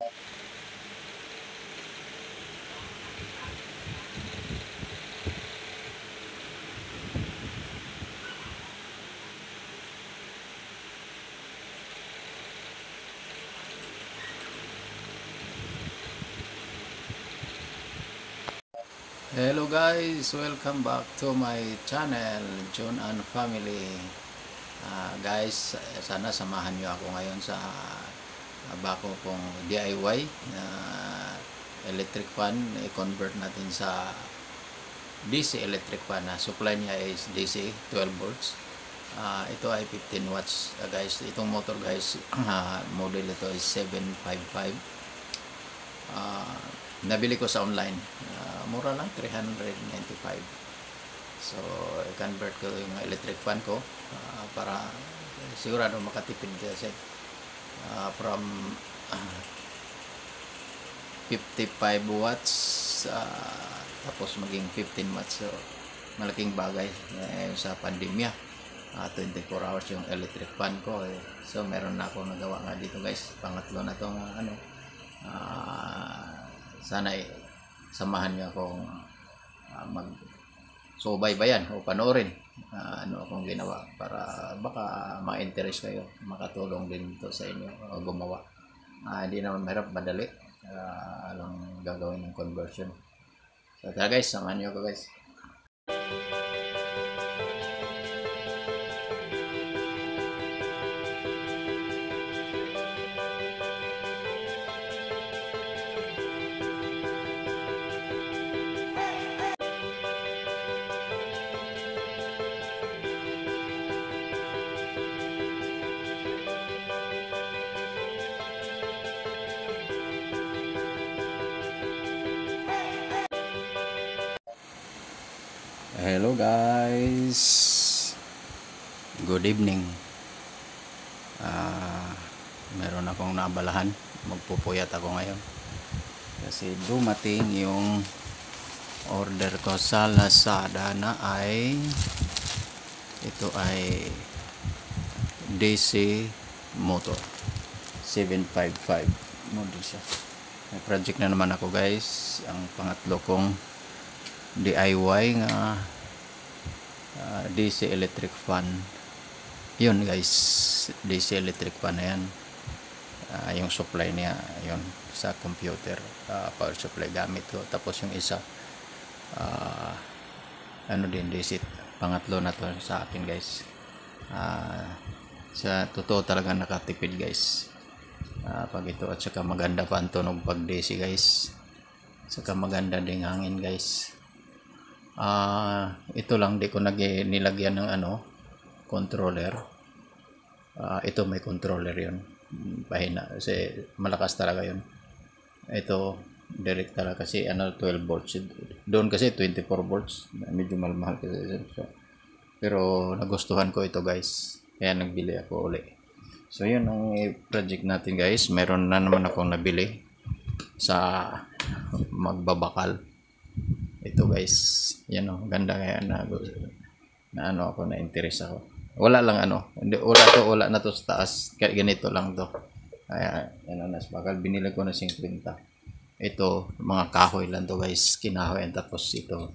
Hello guys, welcome back to my channel, John and Family. Guys, sana samahan nyo ako ngayon sa bago kong DIY na electric fan. I-convert natin sa DC electric fan na supply niya is DC 12 volts. Ito ay 15 watts guys. Itong motor guys, model ito is 755. Nabili ko sa online, mura lang, 395. So i-convert ko yung electric fan ko para sigurado makatipid kasi from 55 watts tapos maging 15 watts. So malaking bagay sa pandemya. 24 hours yung electric fan ko so meron na ako nagawa nga dito guys. Pangatlo na tong sana samahan niyo akong mag-subaybayan o panoorin ano akong ginawa para baka ma-interest kayo, makatulong din ito sa inyo gumawa. Hindi naman mahirap, madali lang gagawin ng conversion. So tara guys, samahan niyo ako guys. Hello guys, good evening. Meron akong naabalahan, magpupuyat ako ngayon kasi dumating yung order ko sa Lazada na ay ito ay DC motor 755 model siya. May project na naman ako guys, ang pangatlo kong DIY nga DC electric fan. Yun guys, DC electric fan na yan. Yung supply niya yun sa computer, power supply gamit ko. Tapos yung isa ano din, DC pangatlo na to sa akin guys. Sa totoo talaga nakatipid guys pag ito, at saka maganda pa ang tunog pag DC guys, saka maganda ding hangin guys. Ito lang di ko nilagyan ng controller. Ito may controller yun, pahina kasi malakas talaga yun. Ito direct talaga kasi 12 volts doon, kasi 24 volts medyo mahal kasi. Pero nagustuhan ko ito guys, kaya nagbili ako uli. So yun ang project natin guys. Meron na naman akong nabili sa magbabakal. Ito guys, yan o, ganda kaya na ako, na interest ako. Wala lang wala na to sa taas, kaya ganito lang to. Kaya yan ang bakal, binili ko na 50. Ito mga kahoy lang to guys, kinahoy. Tapos itong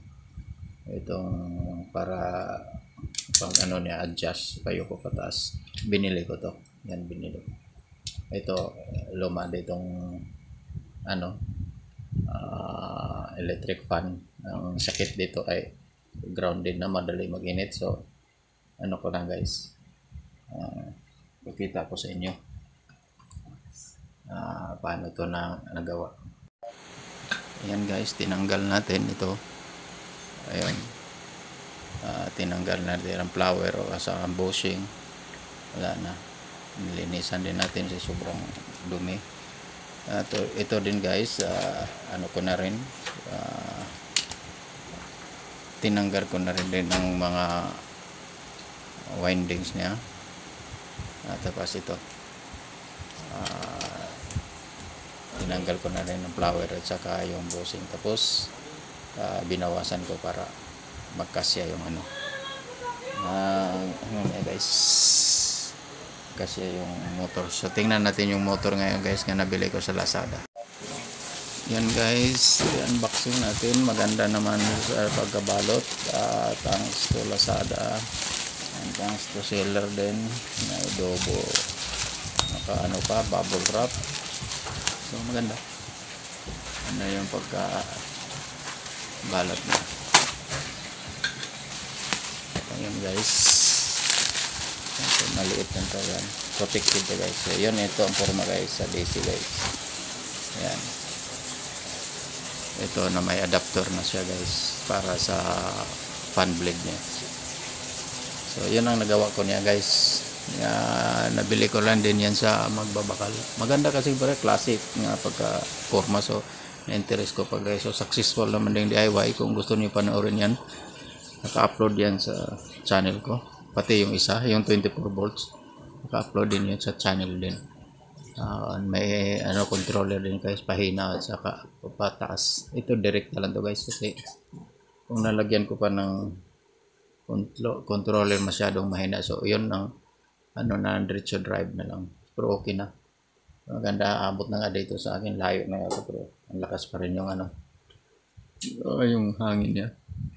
para pang niya adjust kayo ko pataas, binili ko to. Yan, binili ko. Ito luma ditong electric fan. Ang sakit dito ay grounded na, madali mag-init. So ko lang guys, pakita ko sa inyo paano to na nagawa. Ayan guys, tinanggal natin ito. Ayun, tinanggal natin ang flower o ang bushing. Wala na, nilinisan din natin sa sobrang dumi. Ito din guys, ko na rin, tinanggal ko na rin din ng mga windings niya. Tapos ito, tinanggal ko na rin ng flower at saka yung bushing. Tapos binawasan ko para magkasya yung guys. kasi yung motor. So tingnan natin yung motor ngayon guys na nabili ko sa Lazada. Yan guys, unboxing natin. Maganda naman sa pagkabalot. Thanks to Lazada and thanks to seller din na adobo, naka ano pa, bubble wrap. So maganda. Ano yung pagka balot niya. Ayan guys. So, maliit lang to yan. Protected to guys. So yun, ito ang forma guys sa DC guys. Ayan. Ito na may adapter na siya guys para sa fan blade niya. So yun ang nagawa ko niya guys. Nabili ko lang din yan sa magbabakal. Maganda kasi para classic nga pagka forma. So na-interest ko pa guys. So successful naman din DIY. Kung gusto niyo panoorin yan, naka-upload yan sa channel ko. Pati yung isa, yung 24 volts, naka-upload din yun sa channel din. May controller din guys, pahina at saka pataas. Ito direct na lang to guys kasi kung nalagyan ko pa ng controller masyadong mahina. So yun ang na diretso drive na lang. Pero okay na. Maganda, abot na nga dito sa akin, layo na nga pero ang lakas pa rin yung yung hangin niya.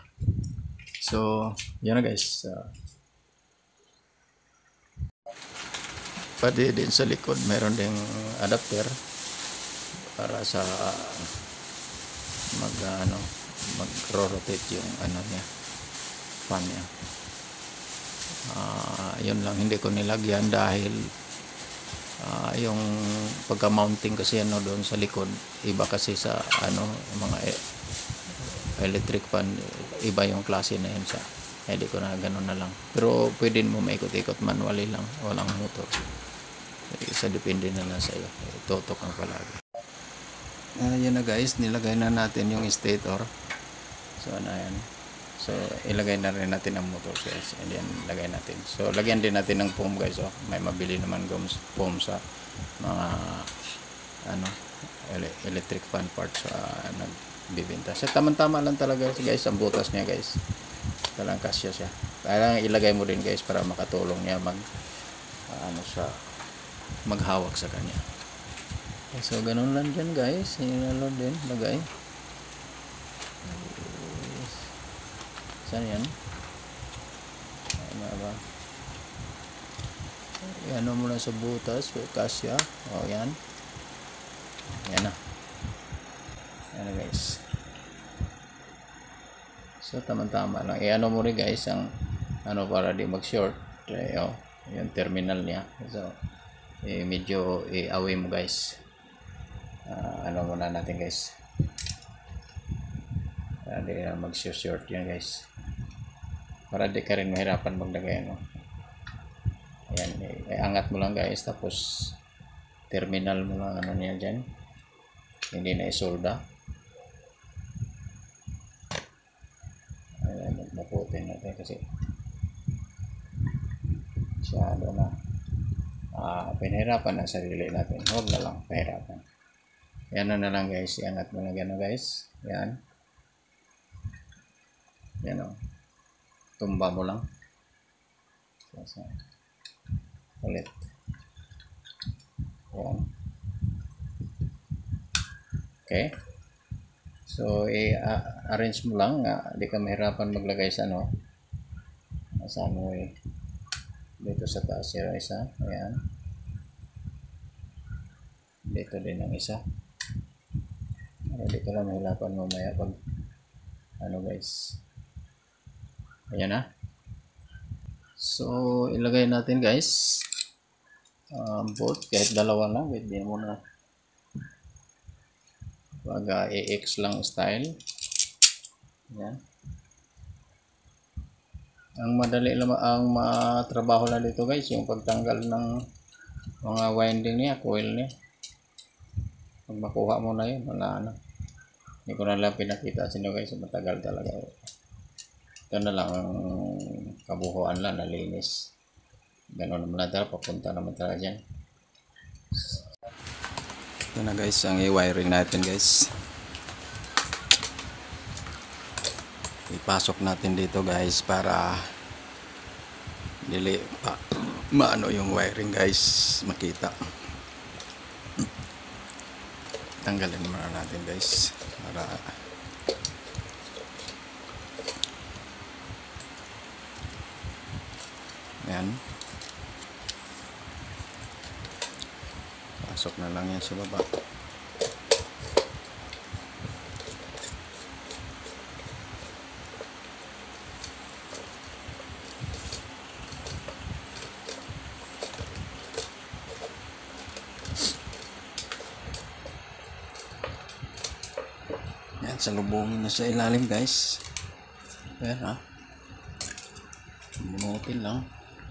So yun na guys. Pati din sa likod meron ding adapter para sa mag-rotate yung niya, fan niya. Yun lang, hindi ko nilagyan dahil yung pagka-mounting kasi doon sa likod, iba kasi sa mga electric fan, iba yung klase na yun sa. Hindi ko na ganun na lang. Pero pwede mo maikot-ikot manually lang, walang motor. Isa depende na lang sa iyo. Tutok ang palagi. Yan na guys, nilagay na natin yung stator. So yan. So ilagay na rin natin ang motor guys. And then lagay natin. So lagyan din natin ng foam guys. May mabili naman foam sa mga electric fan parts nagbibenta. So tamang-tama lang talaga guys ang butas niya guys. Talang kasya siya. Kaya ilagay mo rin guys para makatulong niya maghawak sa kanya. So ganun lang dyan guys. Load din, lagay. Saan yan? Ba? Yan mo lang sa butas, kasya. O yan. Yan na. Yan na guys. So tamang-tama lang. Mo rin guys ang para di mag-short. Yung terminal niya. So medyo away mo guys. Muna natin guys. Di na mag-short yan guys. Para di ka rin mahirapan maglagay Ayan, angat mo lang guys. Tapos terminal mo lang niya dyan. Hindi na isolda. Ayan, maputin natin kasi masyado na pinahirapan ang sarili natin. Huwag na lang pahirapan. Yan na lang guys. Iangat mo na gano'n guys. Yan. Yan o. Tumba mo lang. Ulit. Yan. Okay. So, arrange mo lang. Hindi ka mahirapan maglagay sa dito sa taas yung isa. Ayan. Dito din ang isa. Hindi ka lang mahirapan mamaya pag guys. Ayan na. So ilagay natin guys. Both kahit dalawa lang. Wait din muna. Pag AX lang style. Ayan. Ang madali lang, ang matrabaho na dito guys, yung pagtanggal ng mga winding niya, coil niya. Pag makuha mo na yun, wala na. Hindi ko na lang pinakita sa inyo guys, matagal talaga. Ito na lang ang kabuhuan lang, nalinis. Ganun naman na talaga, papunta naman talaga dyan. Ito na guys, ang i-wiring natin guys. Ipasok natin dito guys para maano yung wiring guys, makita. Tanggalin muna natin guys para yan, pasok na lang yan sa baba. Yan, salubungin na sa ilalim guys. Yan ha, bunutin lang.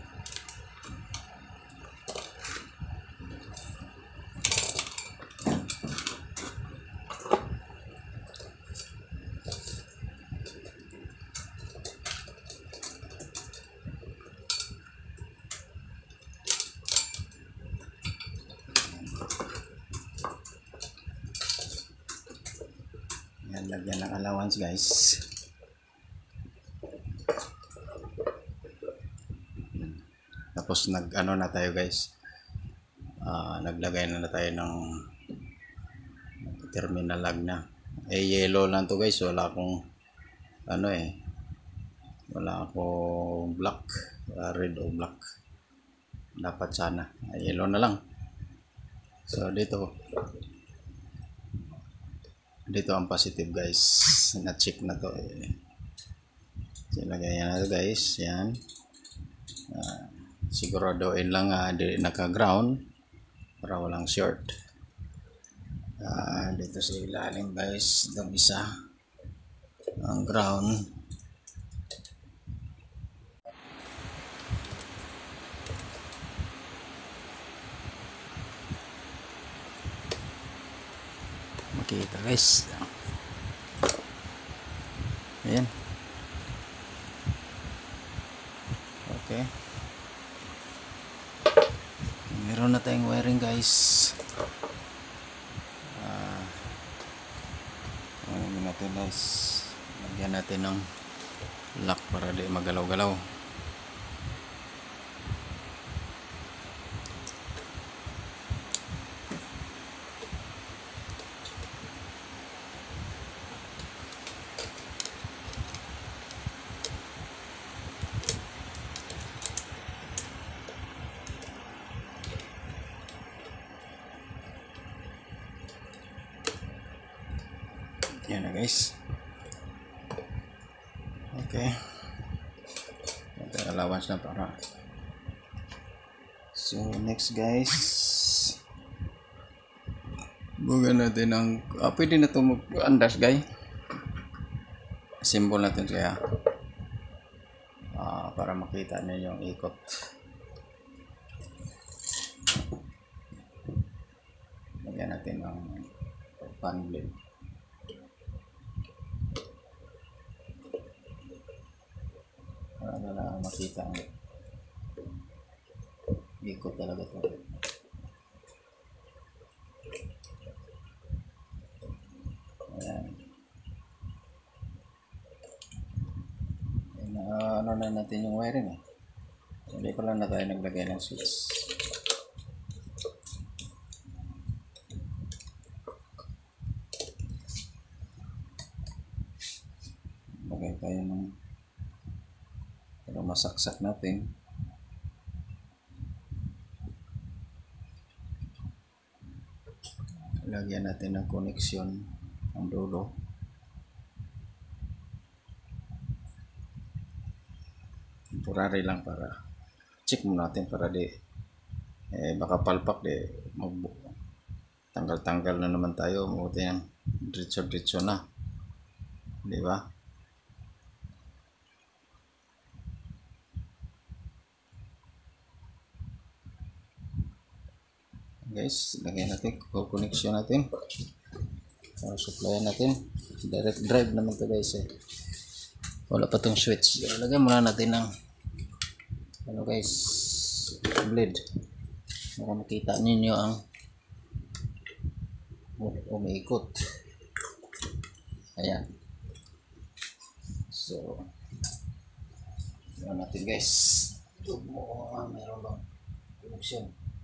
Yan, lagyan ng allowance guys. Tapos nag-ano na tayo guys, naglagay na tayo ng terminal lag na. Yellow lang to guys, wala akong ano wala akong black, red o black. Dapat sana yellow na lang. So dito ang positive guys, na check na to silagay na to guys. Yan, siguraduhin lang di naka ground para walang short. Dito sa ilalim guys, itong isa ang ground. Makita guys, ayan, okay, meron na tayong wiring guys. Ano natin guys, lagyan natin ng lock para di magalaw-galaw. Yan na guys, okay, allowance na para. So next guys, bugan natin ang pwede na ito mag-andas guys, symbol natin kaya para makita niyo yung ikot. Lagyan natin ang fan blade para na makita ang ikot talaga to. Ayan. Ano na natin yung wiring hindi pa lang na tayo naglagay ng switch. Lagay tayo ng para masaksak natin. Lagyan natin ng koneksyon ang dulo. Temporary lang para check mo natin para di baka palpak di tanggal-tanggal na naman tayo. Mabuti yan, diretso-diretso na, di ba? Guys, lagyan natin, connection natin, supplyan natin. Direct drive naman to guys wala pa tong switch. Lagyan muna natin ng ano guys, blade para makita ninyo ang umiikot. Ayan, so yun natin guys. Ito mo meron bang connection.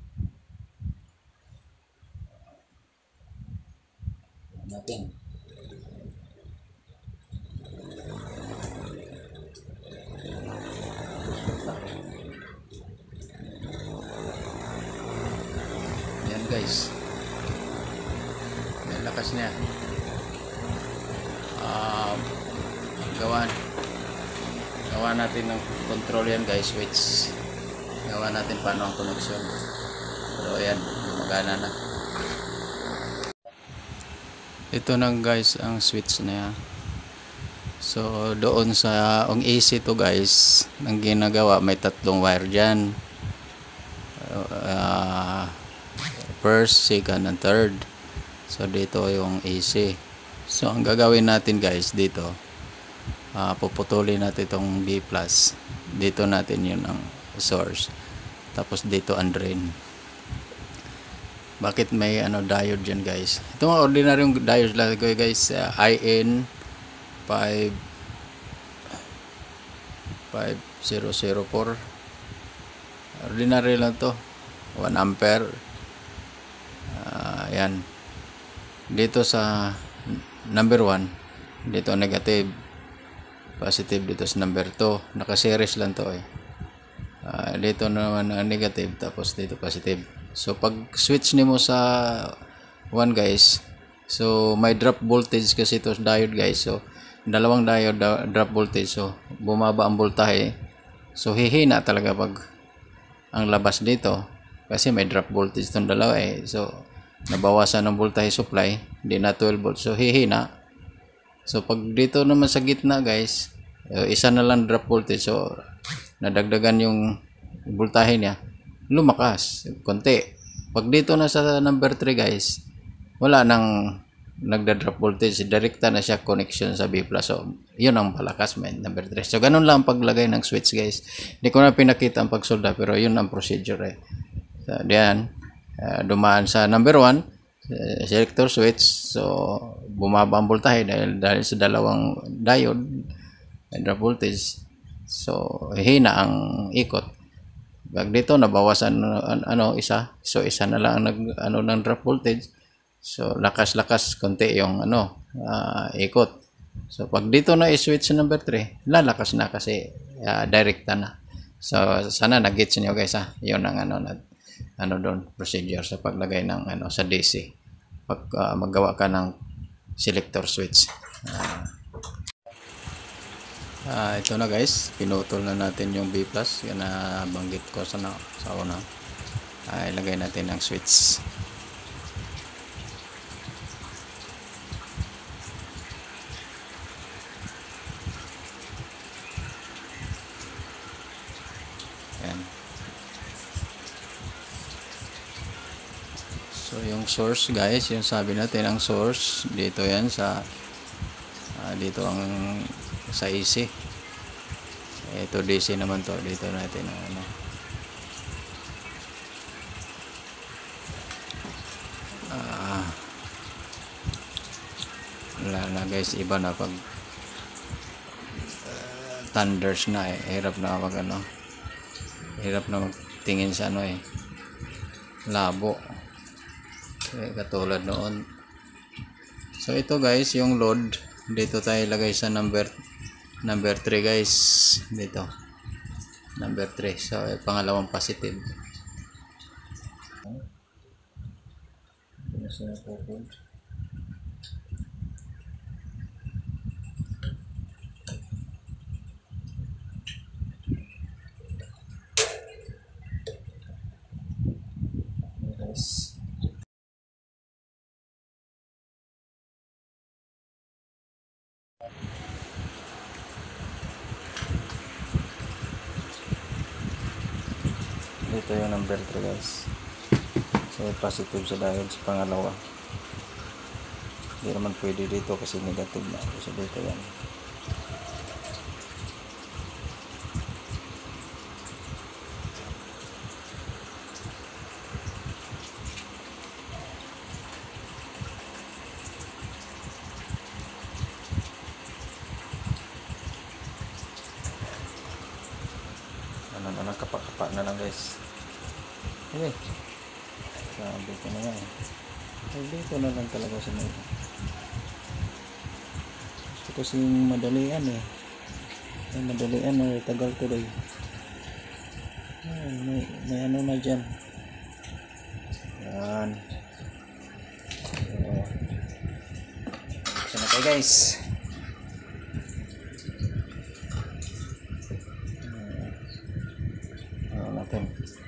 Natin. Yan guys. Yan lakas niya. Gawa natin ng control yan guys, switch. Gawa natin paano ang connection. Pero ayan, magana na. Ito na guys ang switch niya. So doon sa ang AC to guys, ang ginagawa may tatlong wire dyan. First, second, and third. So dito yung AC. So ang gagawin natin guys dito, puputulin natin itong B+. Dito natin yun ang source. Tapos dito ang drain. Bakit may diode dyan guys? Ito mga ordinaryong diode lang ko guys. IN 5004. Ordinary lang to. 1 ampere. Yan. Dito sa number 1, dito negative, positive dito sa number 2. Naka-series lang to eh. Dito naman ang negative, tapos dito positive. So pag switch nimo sa 1 guys, so may drop voltage kasi ito diode guys. So dalawang diode drop voltage, so bumaba ang voltahe. So hihina talaga pag ang labas dito kasi may drop voltage itong dalawa eh. So nabawasan ng voltahe supply, hindi na 12 volts, so hihina. So pag dito naman sa gitna guys, isa na lang drop voltage, so nadagdagan yung voltahe niya, lumakas konti. Pag dito na sa number 3 guys, wala nang nagda-drop voltage, direkta na siya connection sa B+. So yun ang palakas may number 3. So ganun lang ang paglagay ng switch guys. Hindi ko na pinakita ang pagsolda, pero yun ang procedure eh. So diyan, dumaan sa number 1 selector switch, so bumaba ang voltahe dahil sa dalawang diode drop voltage, so hina ang ikot. Pag dito nabawasan isa, so isa na lang ng drop voltage, so lakas-lakas konti yung ikot. So pag dito na i-switch sa number 3, lalakas na kasi direkta na. So sana nag-gets niyo guys ha. Yun ang doon procedure sa paglagay ng sa DC pag maggawa ka ng selector switch. Ito na guys, pinutol na natin yung B+, yan na banggit ko sa una. Ilagay natin ang switch. Yan. So yung source guys, yung sabi natin ang source dito yan sa dito ang sa AC. Ito DC naman to, dito natin wala na guys, iba na pag thunders na eh. Hirap na magtingin sa labo katulad noon. So ito guys, yung load dito tayo ilagay sa number 3 guys, dito number 3, so pangalawang positive. Dito yung number 3 guys, so positive sa diode sa pangalawa. Hindi naman pwede dito kasi negative na, so dito yan. na lang guys. Okay. Sabi ko na yan. Dito na lang talaga sa mga. Gusto kasing madalian eh. Ay, madalian eh. Tagal tuloy. May ano na dyan. Yan. So na tayo guys. Natin.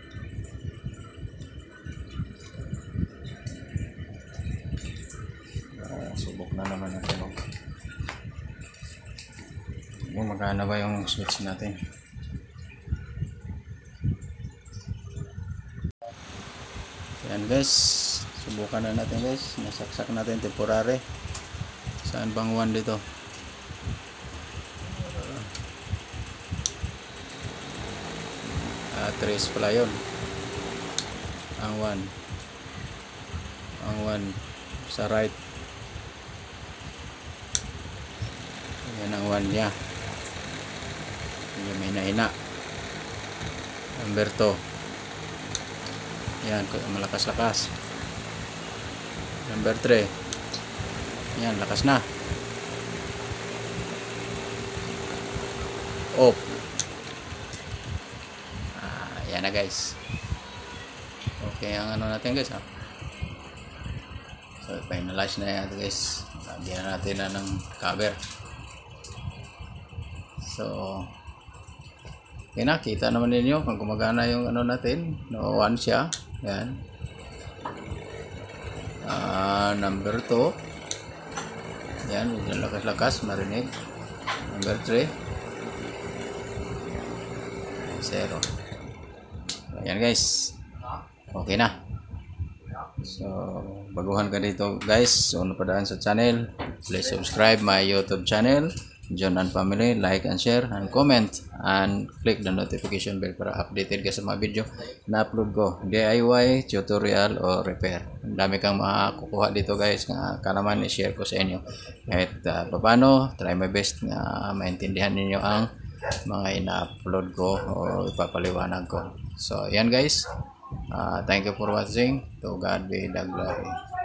Subok na naman natin. Magkano ba yung switch natin? Yan guys, subukan na natin guys. Nasaksak natin temporary. Saan bang 1 dito? Trace pala yun. Ang 1 sa right. Yan ang 1 niya. May naina. Number 2. Yan, malakas-lakas. Number 3. Yan, lakas na. Off. Yan na guys. Okay, ang ano natin guys ha. So, finalize na yan guys. Lagyan natin na ng cover. So, kita naman ninyo kung gumagana yung ano natin. No, 1 siya. Yan. Number 2. Yan, medyo lakas-lakas, marinig. Number 3. 0. Ayan guys. Okay na. So, baguhan ka dito guys. So, napadaan sa channel. Please subscribe my YouTube channel. John and Family. Like and share and comment. And click the notification bell para updated ka sa mga video na upload ko. DIY, tutorial, o repair. Ang dami kang makakukuha dito guys. Nga naman i-share ko sa inyo. Kahit paano, try my best na maintindihan ninyo ang mga ina-upload ko o ipapaliwanag ko. So, yan guys. Thank you for watching. To God be the glory.